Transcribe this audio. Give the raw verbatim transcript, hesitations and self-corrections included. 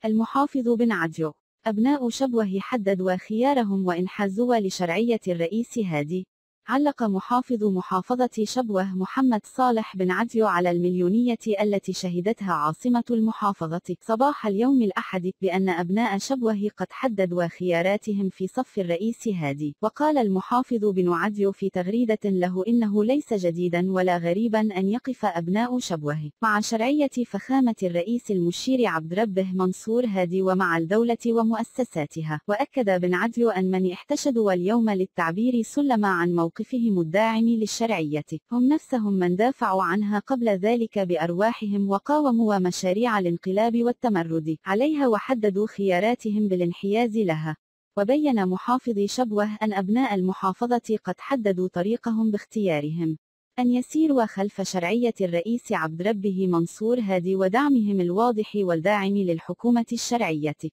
المحافظ بن عديو: أبناء شبوه حددوا خيارهم وانحازوا لشرعية الرئيس هادي. علق محافظ محافظة شبوه محمد صالح بن عديو على المليونية التي شهدتها عاصمة المحافظة صباح اليوم الأحد بأن أبناء شبوه قد حددوا خياراتهم في صف الرئيس هادي. وقال المحافظ بن عديو في تغريدة له إنه ليس جديدا ولا غريبا أن يقف أبناء شبوه مع شرعية فخامة الرئيس المشير عبد ربه منصور هادي ومع الدولة ومؤسساتها. وأكد بن عديو أن من احتشدوا اليوم للتعبير سلم عن موقفهم موقفهم الداعم للشرعية هم نفسهم من دافعوا عنها قبل ذلك بأرواحهم وقاوموا مشاريع الانقلاب والتمرد عليها وحددوا خياراتهم بالانحياز لها. وبين محافظ شبوه أن أبناء المحافظة قد حددوا طريقهم باختيارهم أن يسيروا خلف شرعية الرئيس عبد ربه منصور هادي ودعمهم الواضح والداعم للحكومة الشرعية.